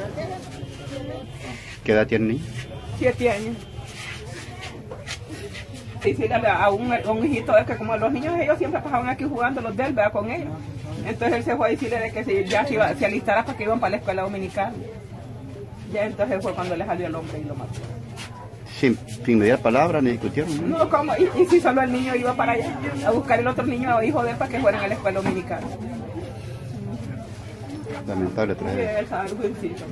¿Qué edad tiene el niño? 7 años. Y sí, a un hijito de que como los niños ellos siempre pasaban aquí jugando los de él, ¿verdad? Con ellos. Entonces él se fue a decirle de que ya se alistara para que iban para la escuela dominical. Ya entonces fue cuando le salió el hombre y lo mató. Sin mediar palabras ni discutieron, ¿no? No, ¿cómo? Y si solo el niño iba para allá a buscar el otro niño o hijo de él para que fueran a la escuela dominical. Lamentable tragedia. Sí, es algo sencillo.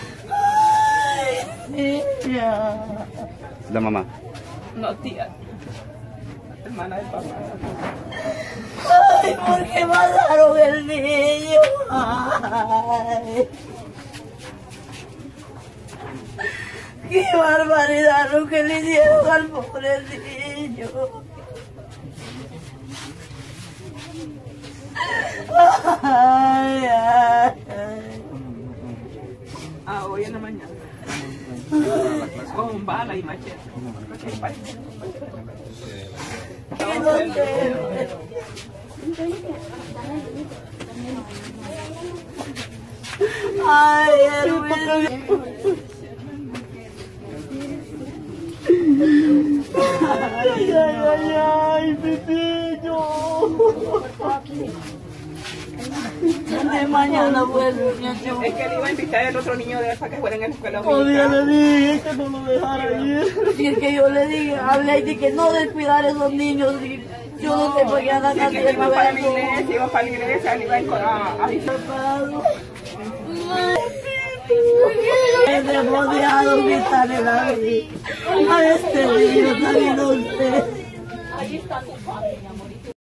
Ay, niña. La mamá. No, tía. Hermana del papá. Ay, ¿por qué mataron el niño? Ay. Qué barbaridad lo que le hicieron al pobre niño. Ay, ay, ay. Hoy en la mañana. Con bala y machete. ¿Qué no sé? Ay, Erwin. Ay, ay, ay, ay, Pepillo. De mañana vuelve, mi amor. Es que le iba a invitar al otro niño de él para que fuera en la escuela Todavía dominical. le dije que no lo dejara ir. Y es que yo le dije, hablé de que no descuidar a esos niños. Y yo no sé por qué andan Es que iba para la haciendo iglesia, iba para la iglesia, le iba a avisar. Es demoniado que están en la vida. A este niño también usted.